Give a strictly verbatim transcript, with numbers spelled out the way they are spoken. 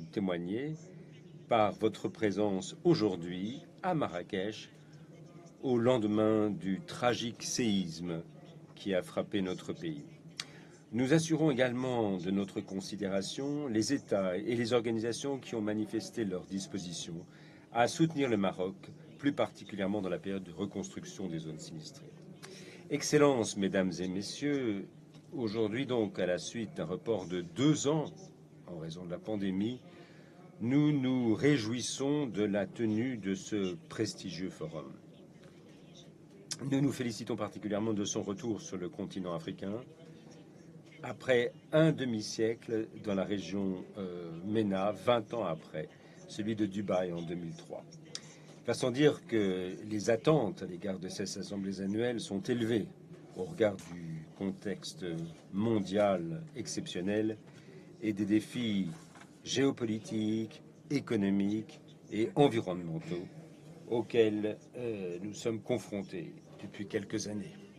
témoigner par votre présence aujourd'hui à Marrakech au lendemain du tragique séisme qui a frappé notre pays. Nous assurons également de notre considération les États et les organisations qui ont manifesté leur disposition à soutenir le Maroc, plus particulièrement dans la période de reconstruction des zones sinistrées. Excellences, Mesdames et Messieurs, aujourd'hui donc, à la suite d'un report de deux ans en raison de la pandémie, nous nous réjouissons de la tenue de ce prestigieux forum. Nous nous félicitons particulièrement de son retour sur le continent africain, après un demi-siècle dans la région euh, MENA, vingt ans après celui de Dubaï en deux mille trois. Façon dire que les attentes à l'égard de ces assemblées annuelles sont élevées au regard du contexte mondial exceptionnel et des défis géopolitiques, économiques et environnementaux auxquels euh, nous sommes confrontés depuis quelques années.